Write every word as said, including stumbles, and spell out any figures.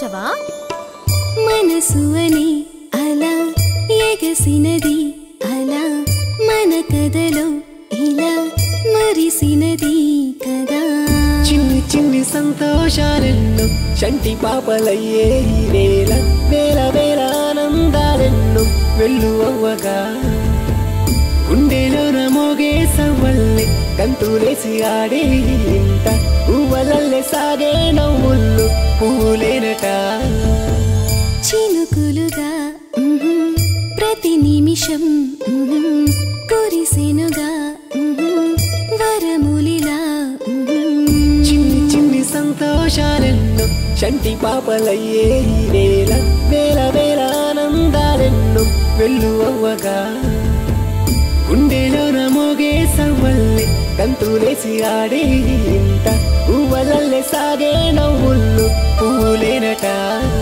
పాడించవా? మనసు అని అలా ఎగసినది, అలా మన కథలో ఇలా మరిసినది కదా. చిన్ని చిన్ని సంతోషాలెన్నో చంటి పాపలయ్యే ఈ వేళ, వేల వేల ఆనందాలెన్నో వెల్లువవ్వగా. గుండెలోన మోగే సవ్వల్లే గంతులేసి ఆడే ఇంట, పువ్వులల్లే సాగే నవ్వుళ్ళు పువ్వులేనట. చినుకులుగా ప్రతి నిమిషం కురిసెనుగా వరములిలా. చిన్ని చిన్ని సంతోషాలెన్నో చంటి పాపలయ్యే ఈ వేళ, వేల వేల ఆనందాలెన్నో వెల్లువవ్వగా. గుండెలోన మోగే సవ్వల్లే గంతులేసి ఆడే ఇంట, పువ్వులల్లే సాగే నవ్వుళ్ళు పువ్వులేనట.